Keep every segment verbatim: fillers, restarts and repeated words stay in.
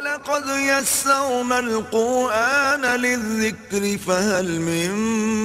وَلَقَدْ يَسَّرْنَا الْقُرْآنَ لِلذِّكْرِ فَهَلْ مِن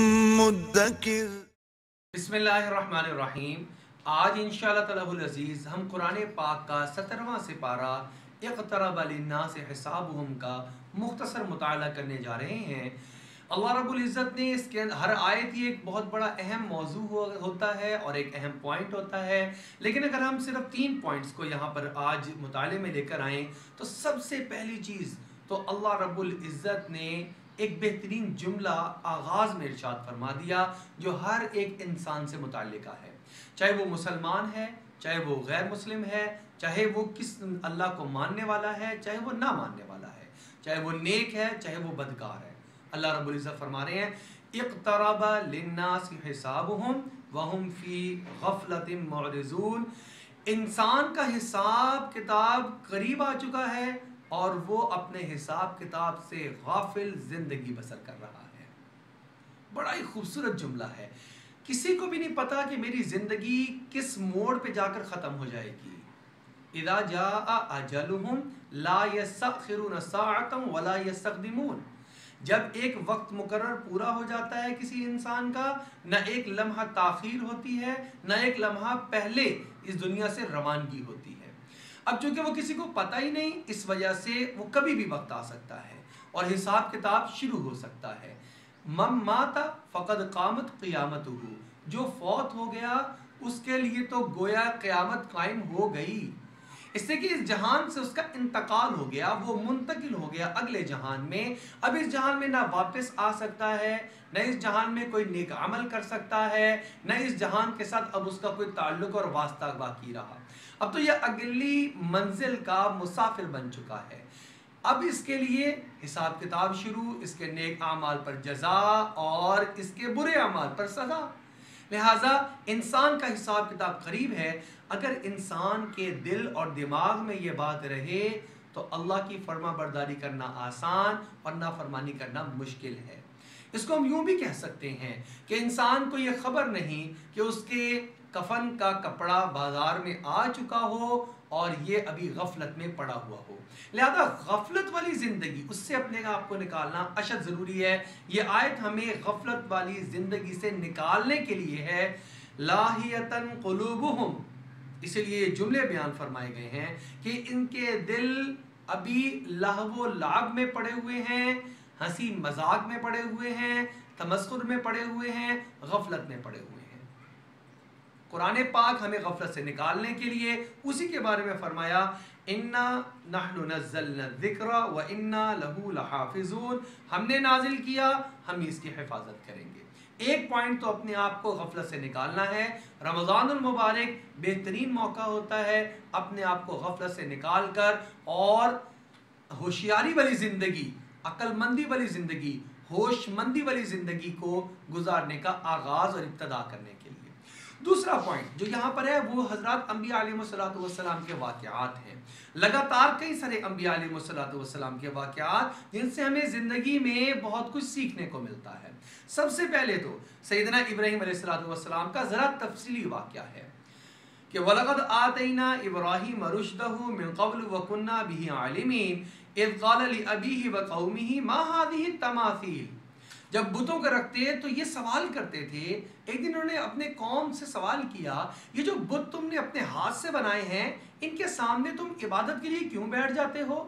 مُدَّكِرٍ۔ بسم اللہ الرحمن الرحیم۔ آج انشاءاللہ تعالیٰ العزیز ہم قرآن پاک کا سترواں سپارہ اقترب للناس حسابهم کا مختصر مطالعہ کرنے جا رہے ہیں۔ اللہ رب العزت نے اس کے ہر آیت ہی ایک بہت بڑا اہم موضوع ہوتا ہے اور ایک اہم پوائنٹ ہوتا ہے، لیکن اگر ہم صرف تین پوائنٹس کو یہاں پر آج مطالعے میں لے کر آئیں تو سب سے پہلی چیز تو اللہ رب العزت نے ایک بہترین جملہ آغاز میں ارشاد فرما دیا جو ہر ایک انسان سے متعلقہ ہے، چاہے وہ مسلمان ہے، چاہے وہ غیر مسلم ہے، چاہے وہ کس اللہ کو ماننے والا ہے، چاہے وہ نہ ماننے والا ہے، چاہے وہ نیک ہے، چاہے وہ بدکار ہے۔ اللہ رب العزت فرما رہے ہیں اقترب للناس حسابهم وهم فی غفلۃ معرضون، انسان کا حساب کتاب قریب آ چکا ہے اور وہ اپنے حساب کتاب سے غافل زندگی بسر کر رہا ہے۔ بڑا ہی خوبصورت جملہ ہے، کسی کو بھی نہیں پتا کہ میری زندگی کس موڑ پہ جا کر ختم ہو جائے گی۔ اذا جاء اجلهم لا يستأخرون ساعة ولا يستقدمون، جب ایک وقت مقرر پورا ہو جاتا ہے کسی انسان کا، نہ ایک لمحہ تاخیر ہوتی ہے، نہ ایک لمحہ پہلے اس دنیا سے روانگی ہوتی ہے۔ اب چونکہ وہ کسی کو پتہ ہی نہیں، اس وجہ سے وہ کبھی بھی وقت آ سکتا ہے اور حساب کتاب شروع ہو سکتا ہے۔ من مات فقد قامت قیامتہ، جو فوت ہو گیا اس کے لیے تو گویا قیامت قائم ہو گئی، اس سے کہ اس جہان سے اس کا انتقال ہو گیا، وہ منتقل ہو گیا اگلے جہان میں۔ اب اس جہان میں نہ واپس آ سکتا ہے، نہ اس جہان میں کوئی نیک عمل کر سکتا ہے، نہ اس جہان کے ساتھ اب اس کا کوئی تعلق اور واسطہ باقی رہا۔ اب تو یہ اگلی منزل کا مسافر بن چکا ہے، اب اس کے لیے حساب کتاب شروع، اس کے نیک اعمال پر جزا اور اس کے برے اعمال پر سزا۔ لہٰذا انسان کا حساب کتاب قریب ہے۔ اگر انسان کے دل اور دماغ میں یہ بات رہے تو اللہ کی فرما برداری کرنا آسان اور نافرمانی کرنا مشکل ہے۔ اس کو ہم یوں بھی کہہ سکتے ہیں کہ انسان کو یہ خبر نہیں کہ اس کے کفن کا کپڑا بازار میں آ چکا ہو اور یہ ابھی غفلت میں پڑا ہوا ہو۔ لہذا غفلت والی زندگی، اس سے اپنے آپ کو نکالنا اشد ضروری ہے۔ یہ آیت ہمیں غفلت والی زندگی سے نکالنے کے لیے ہے۔ لاہیتن قلوبہم، اسی لیے یہ جملے بیان فرمائے گئے ہیں کہ ان کے دل ابھی لہو و لعب میں پڑے ہوئے ہیں، ہنسی مذاق میں پڑے ہوئے ہیں، تمسخر میں پڑے ہوئے ہیں، غفلت میں پڑے ہوئے ہیں۔ قرآن پاک ہمیں غفلت سے نکالنے کے لیے اسی کے بارے میں فرمایا انا نحن نزلنا الذکر وانا لہ لحافظون، ہم نے نازل کیا، ہم اس کی حفاظت کریں گے۔ ایک پوائنٹ تو اپنے آپ کو غفلت سے نکالنا ہے۔ رمضان المبارک بہترین موقع ہوتا ہے اپنے آپ کو غفلت سے نکال کر اور ہوشیاری والی زندگی، عقل مندی والی زندگی، ہوش مندی والی زندگی کو گزارنے کا آغاز اور ابتدا کرنے کے لیے۔ دوسرا پوائنٹ جو یہاں پر ہے وہ حضرات انبیاء علیہ السلام کے واقعات ہیں۔ لگاتار کئی سارے انبیاء علیہ السلام کے واقعات جن سے ہمیں زندگی میں بہت کچھ سیکھنے کو ملتا ہے۔ سب سے پہلے تو سیدنا ابراہیم علیہ السلام کا ذرا تفصیلی واقعہ ہے کہ وَلَقَدْ آتَيْنَا إِبْرَاهِيمَ رُشْدَهُ مِن قَبْلُ وَكُنَّا بِهِ عَالِمِينَ إِذْ قَالَ لِأَبِيهِ وَقَوْمِهِ مَا هَذِهِ التَّمَاثِيلُ، جب بتوں کو رکھتے تو یہ سوال کرتے تھے، ایک دن انہوں نے اپنے قوم سے سوال کیا یہ جو بت تم نے اپنے ہاتھ سے بنائے ہیں ان کے سامنے تم عبادت کے لیے کیوں بیٹھ جاتے ہو؟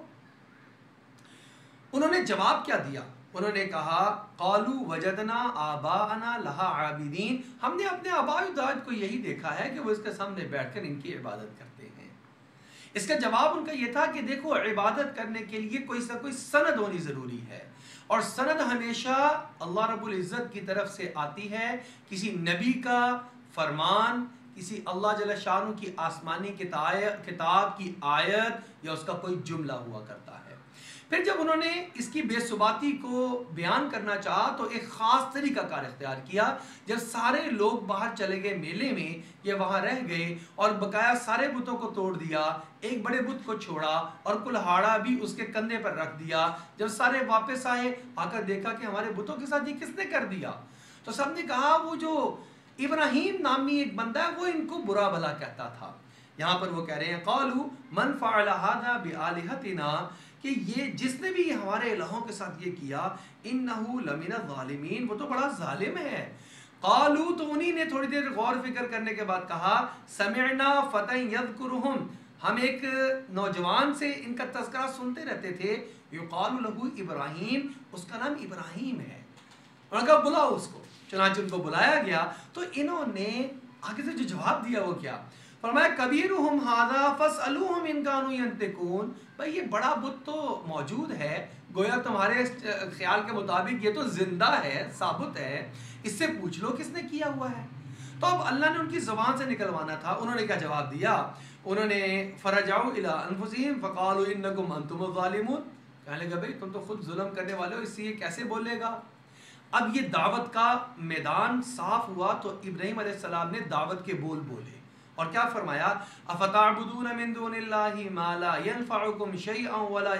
انہوں نے جواب کیا دیا؟ انہوں نے کہا قالوا وجدنا آباءنا لها عابدین، ہم نے اپنے آباء و اجداد کو یہی دیکھا ہے کہ وہ اس کے سامنے بیٹھ کر ان کی عبادت کرتے ہیں۔ اس کا جواب ان کا یہ تھا کہ دیکھو عبادت کرنے کے لیے کوئی سا کوئی سند ہونی ضروری ہے، اور سند ہمیشہ اللہ رب العزت کی طرف سے آتی ہے، کسی نبی کا فرمان، کسی اللہ جل شانہ کی آسمانی کتاب کی آیت یا اس کا کوئی جملہ ہوا کرتا ہے۔ پھر جب انہوں نے اس کی بے ثباتی کو بیان کرنا چاہا تو ایک خاص طریقہ کار اختیار کیا۔ جب سارے لوگ باہر چلے گئے میلے میں، یہ وہاں رہ گئے اور بقایا سارے بتوں کو توڑ دیا، ایک بڑے بت کو چھوڑا اور کلہاڑا بھی اس کے کندھے پر رکھ دیا۔ جب سارے واپس آئے آ کر دیکھا کہ ہمارے بتوں کے ساتھ یہ کس نے کر دیا، تو سب نے کہا وہ جو ابراہیم نامی ایک بندہ ہے وہ ان کو برا بھلا کہتا تھا۔ یہاں پر وہ کہہ رہے ہیں قالوا من فعل هذا بآلهتنا کہ یہ جس نے بھی ہمارے الہوں کے ساتھ یہ کیا انه لمن الظالمین وہ تو بڑا ظالم ہے. قالوا تو انہی نے تھوڑی دیر غور فکر کرنے کے بعد کہا سمعنا فتى يذكرهم ہم ایک نوجوان سے ان کا تذکرہ سنتے رہتے تھے یقال له ابراہیم اس کا نام ابراہیم ہے. اور کہا بلاؤ اس کو. چنانچہ ان کو بلایا گیا تو انہوں نے آگے سے جو جواب دیا وہ کیا فرمایا کبیرہم ھذا فاسألوہم ان کانوا ینطقون. بھائی یہ بڑا بت تو موجود ہے گویا تمہارے خیال کے مطابق یہ تو زندہ ہے ثابت ہے اس سے پوچھ لو کس نے کیا ہوا ہے. تو اب اللہ نے ان کی زبان سے نکلوانا تھا. انہوں نے کیا جواب دیا انہوں نے فرجعوا الی انفسہم فقالوا انکم انتم الظالمون. کہنے لگا بھائی تم تو خود ظلم کرنے والے ہو اس سے یہ کیسے بولے گا. اب یہ دعوت کا میدان صاف ہوا تو ابراہیم علیہ السلام نے دعوت کے بول بولے اور کیا فرمایا افتعبدون من دون اللہ ما لا ينفعکم شیئا ولا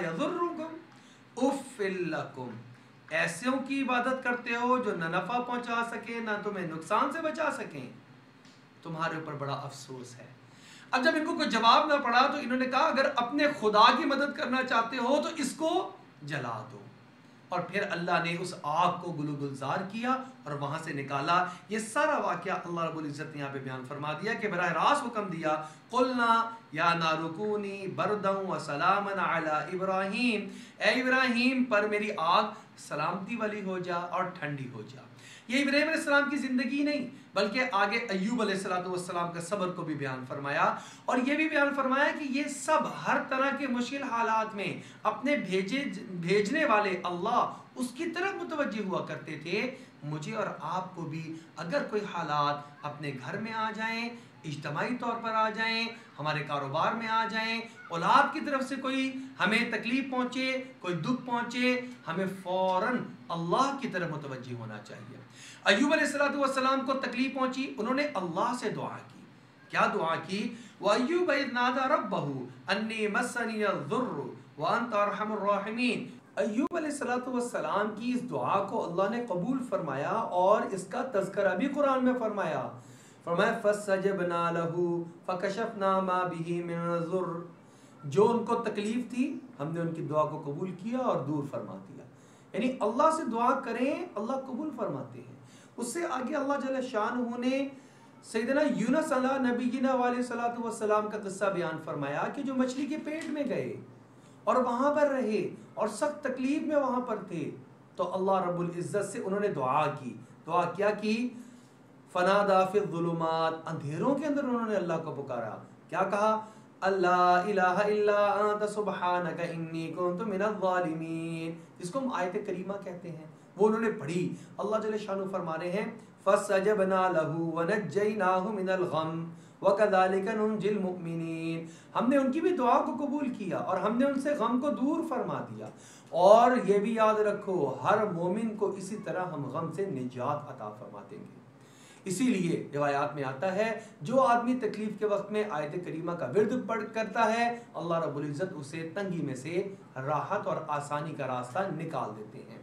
یضرکم اف لکم ایسوں کی عبادت کرتے ہو جو نہ نفع پہنچا سکے نہ تمہیں نقصان سے بچا سکیں تمہارے اوپر بڑا افسوس ہے. اب جب ان کو کوئی جواب نہ پڑا تو انہوں نے کہا اگر اپنے خدا کی مدد کرنا چاہتے ہو تو اس کو جلا دو. اور پھر اللہ نے اس آگ کو گلو گلزار کیا اور وہاں سے نکالا. یہ سارا واقعہ اللہ رب العزت نے یہاں پہ بیان فرما دیا کہ براہ راست حکم دیا قلنا یا نار کونی بردا وسلاما علی ابراہیم اے ابراہیم پر میری آگ سلامتی والی ہو جا اور ٹھنڈی ہو جا. یہ ابراہیم علیہ السلام کی زندگی نہیں بلکہ آگے ایوب علیہ السلام کا صبر کو بھی بیان فرمایا اور یہ بھی بیان فرمایا کہ یہ سب ہر طرح کے مشکل حالات میں اپنے بھیجے بھیجنے والے اللہ اس کی طرف متوجہ ہوا کرتے تھے. مجھے اور آپ کو بھی اگر کوئی حالات اپنے گھر میں آ جائیں اجتماعی طور پر آ جائیں ہمارے کاروبار میں آ جائیں اولاد کی طرف سے کوئی ہمیں تکلیف پہنچے کوئی دکھ پہنچے ہمیں فوراً اللہ کی طرف متوجہ ہونا چاہیے. ایوب علیہ السلام کو تکلیف پہنچی انہوں نے اللہ سے دعا کی. کیا دعا کی وَأَيُّوبَ إِذْ نَادَى رَبَّهُ أَنِّي مَسَّنِيَ الضُّرُّ وَأَنْتَ أَرْحَمُ الرَّاحِمِينَ. ایوب علیہ السلام کی اس دعا کو اللہ نے قبول فرمایا اور اس کا تذکرہ بھی قرآن میں فرمایا. فرمایا فَاسْتَجَبْنَا لَهُ فَكَشَفْنَا مَا بِهِ مِنْ ضُرٍّ. جو ان کو تکلیف تھی ہم نے ان کی دعا کو قبول کیا اور دور فرما دیا. یعنی اللہ سے دعا کریں اللہ قبول فرماتے ہیں. اس سے آگے اللہ جل شانہ نے سیدنا یونس علیہ نبینا علیہ الصلوۃ والسلام کا قصہ بیان فرمایا کہ جو مچھلی کے پیٹ میں گئے اور وہاں پر رہے اور سخت تکلیف میں وہاں پر تھے تو اللہ رب العزت سے انہوں نے دعا کی. دعا کیا کی فنادا فی الظلمات اندھیروں کے اندر انہوں نے اللہ کو پکارا. کیا کہا اللہ الہ الا انت سبحانک انی کنت من الظالمین جس کو ہم آیت کریمہ کہتے ہیں وہ انہوں نے پڑھی. اللہ جل شانہ فرما رہے ہیں فَاسْتَجَبْنَا لَهُ وَنَجَّيْنَاهُ مِنَ الْغَمِّ وَكَذَلِكَ نُنْجِي الْمُؤْمِنِينَ. ہم نے ان کی بھی دعا کو قبول کیا اور ہم نے ان سے غم کو دور فرما دیا. اور یہ بھی یاد رکھو ہر مومن کو اسی طرح ہم غم سے نجات عطا فرما دیں گے. اسی لیے روایات میں آتا ہے جو آدمی تکلیف کے وقت میں آیت کریمہ کا ورد پڑھ کرتا ہے اللہ رب العزت اسے تنگی میں سے راحت اور آسانی کا راستہ نکال دیتے ہیں.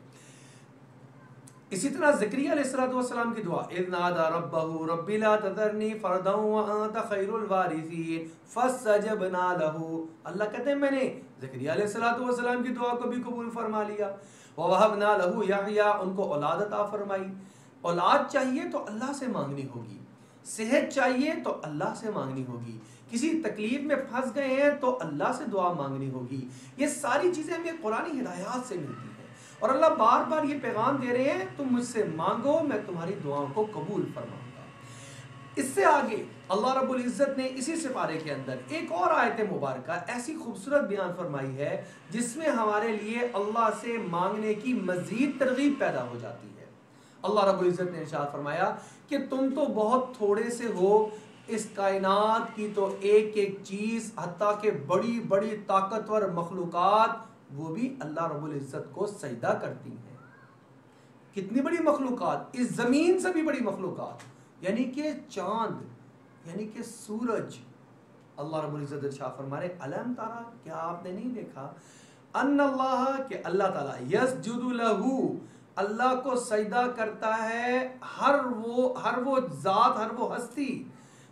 اسی طرح زکریا علیہ السلام کی دعا اذ نادى ربه رب لا تذرني فردا وانت خير الوارثين فاستجبنا له. اللہ کہتے ہیں میں نے زکریا علیہ السلام کی دعا کو بھی قبول فرما لیا. ووهبنا له يحيى ان کو اولاد عطا فرمائی. اولاد چاہیے تو اللہ سے مانگنی ہوگی صحت چاہیے تو اللہ سے مانگنی ہوگی کسی تکلیف میں پھنس گئے ہیں تو اللہ سے دعا مانگنی ہوگی. یہ ساری چیزیں ہمیں قرآنی ہدایات سے ملتی ہیں اور اللہ بار بار یہ پیغام دے رہے ہیں تم مجھ سے مانگو میں تمہاری دعاؤں کو قبول فرماؤں گا. اس سے آگے اللہ رب العزت نے اسی سپارے کے اندر ایک اور آیت مبارکہ ایسی خوبصورت بیان فرمائی ہے جس میں ہمارے لیے اللہ سے مانگنے کی مزید ترغیب پیدا ہو جاتی ہے. اللہ رب العزت نے ارشاد فرمایا کہ تم تو بہت تھوڑے سے ہو اس کائنات کی تو ایک ایک چیز حتیٰ کہ بڑی بڑی طاقتور مخلوقات وہ بھی اللہ رب العزت کو سجدہ کرتی ہیں. کتنی بڑی مخلوقات اس زمین سے بھی بڑی مخلوقات یعنی کہ چاند یعنی کہ سورج. اللہ رب العزت ارشاد فرما رہے الم ترى کیا آپ نے نہیں دیکھا ان اللہ کہ اللہ تعالی یسجد لہ اللہ کو سجدہ کرتا ہے ہر وہ ہر وہ ذات ہر وہ ہستی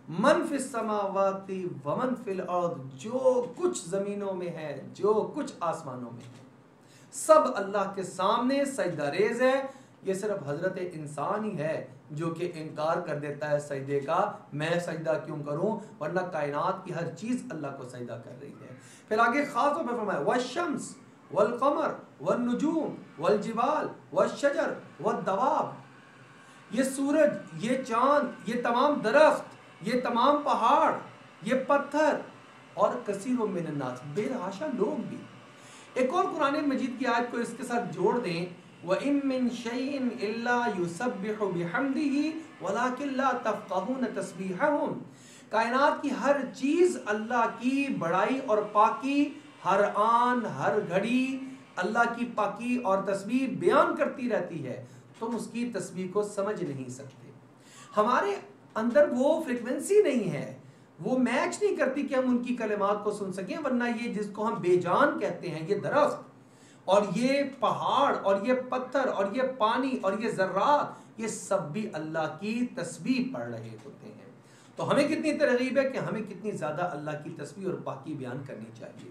من فی السماوات ومن فی الارض، جو کچھ زمینوں میں ہے جو کچھ آسمانوں میں ہے سب اللہ کے سامنے سجدہ ریز ہے. یہ صرف حضرت انسان ہی ہے جو کہ انکار کر دیتا ہے سجدے کا، میں سجدہ کیوں کروں، ورنہ کائنات کی ہر چیز اللہ کو سجدہ کر رہی ہے. پھر آگے خاص طور پر فرمایا والشمس والقمر والنجوم والجبال والشجر والدواب، یہ سورج، یہ چاند، یہ تمام درخت، یہ تمام پہاڑ، یہ پتھر، اور کثیر من الناس، بے حاشا لوگ بھی. ایک اور قرآن مجید کی آیت کو اس کے ساتھ جوڑ دیں، وَإِن مِّن شَيْءٍ إِلَّا يُسَبِّحُ بِحَمْدِهِ وَلَٰكِن لَّا تَفْقَهُونَ تَسْبِيحَهُمْ. کائنات کی ہر چیز اللہ کی بڑائی اور پاکی ہر آن ہر گھڑی اللہ کی پاکی اور تسبیح بیان کرتی رہتی ہے، تم اس کی تسبیح کو سمجھ نہیں سکتے. ہمارے اندر وہ فریکوینسی نہیں ہے، وہ میچ نہیں کرتی کہ ہم ان کی کلمات کو سن سکیں. ورنہ یہ جس کو ہم بے جان کہتے ہیں، یہ درخت اور یہ پہاڑ اور یہ پتھر اور یہ پانی اور یہ ذرات، یہ سب بھی اللہ کی تسبیح پڑھ رہے ہوتے ہیں. تو ہمیں کتنی ترغیب ہے کہ ہمیں کتنی زیادہ اللہ کی تسبیح اور پاکی بیان کرنی چاہیے.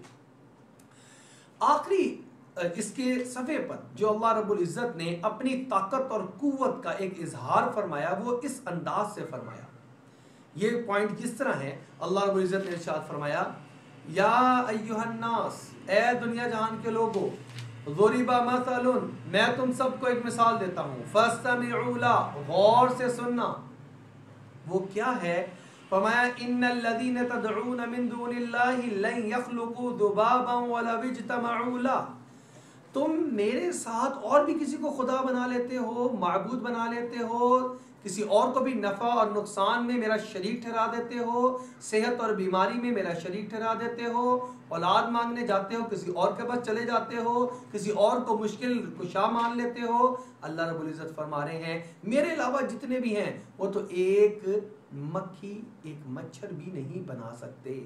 آخری اس کے صفحے پر جو اللہ رب العزت نے اپنی طاقت اور قوت کا ایک اظہار فرمایا، وہ اس انداز سے فرمایا. یہ پوائنٹ کس طرح ہے؟ اللہ رب العزت نے ارشاد فرمایا، یا ایھا الناس، اے دنیا جہان کے لوگوں، ضرب مثل، میں تم سب کو ایک مثال دیتا ہوں، فاستمعوا لہ، غور سے سننا. وہ کیا ہے؟ فرمایا ان الذین تدعون من دون اللہ لن یخلقوا ذبابا ولو اجتمعوا لہ. تم میرے ساتھ اور بھی کسی کو خدا بنا لیتے ہو، معبود بنا لیتے ہو، کسی اور کو بھی نفع اور نقصان میں میرا شریک ٹھہرا دیتے ہو، صحت اور بیماری میں میرا شریک ٹھہرا دیتے ہو، اولاد مانگنے جاتے ہو کسی اور کے پاس چلے جاتے ہو، کسی اور کو مشکل کشا مان لیتے ہو. اللہ رب العزت فرما رہے ہیں میرے علاوہ جتنے بھی ہیں وہ تو ایک مکھی ایک مچھر بھی نہیں بنا سکتے،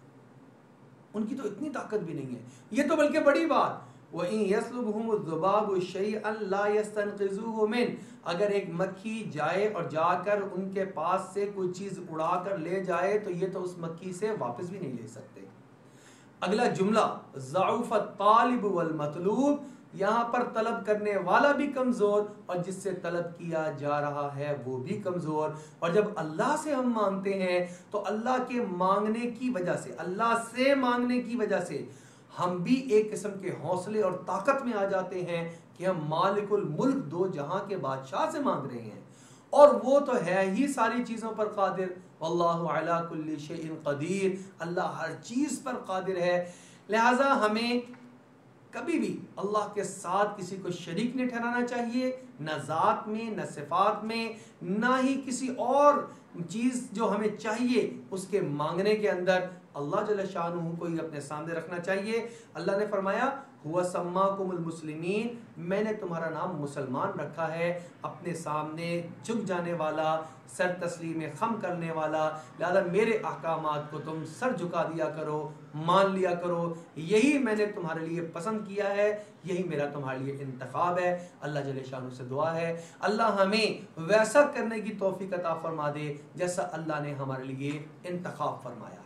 ان کی تو اتنی طاقت بھی نہیں ہے. یہ تو بلکہ بڑی بات، وَإِن يَسْلُبْهُمُ الذُّبَابُ شَيْئًا لَا يَسْتَنْقِذُوهُ مِنْهُ، اگر ایک مکھی جائے اور جا کر ان کے پاس سے کوئی چیز اڑا کر لے جائے تو یہ تو اس مکھی سے واپس بھی نہیں لے سکتے. اگلا جملہ ضعف الطالب والمطلوب، یہاں پر طلب کرنے والا بھی کمزور اور جس سے طلب کیا جا رہا ہے وہ بھی کمزور. اور جب اللہ سے ہم مانگتے ہیں تو اللہ کے مانگنے کی وجہ سے، اللہ سے مانگنے کی وجہ سے ہم بھی ایک قسم کے حوصلے اور طاقت میں آ جاتے ہیں کہ ہم مالک الملک دو جہاں کے بادشاہ سے مانگ رہے ہیں، اور وہ تو ہے ہی ساری چیزوں پر قادر. واللہ علی کل شیء قدیر، اللہ ہر چیز پر قادر ہے. لہٰذا ہمیں کبھی بھی اللہ کے ساتھ کسی کو شریک نہیں ٹھہرانا چاہیے، نہ ذات میں، نہ صفات میں، نہ ہی کسی اور چیز جو ہمیں چاہیے اس کے مانگنے کے اندر اللہ جل شانہ کو ہی اپنے سامنے رکھنا چاہیے. اللہ نے فرمایا ہوا سماکم المسلمین، میں نے تمہارا نام مسلمان رکھا ہے، اپنے سامنے جھک جانے والا، سر تسلیم خم کرنے والا. لہذا میرے احکامات کو تم سر جھکا دیا کرو، مان لیا کرو، یہی میں نے تمہارے لیے پسند کیا ہے، یہی میرا تمہارے لیے انتخاب ہے. اللہ جل شانہ سے دعا ہے اللہ ہمیں ویسا کرنے کی توفیق عطا فرما دے جیسا اللہ نے ہمارے لیے انتخاب فرمایا.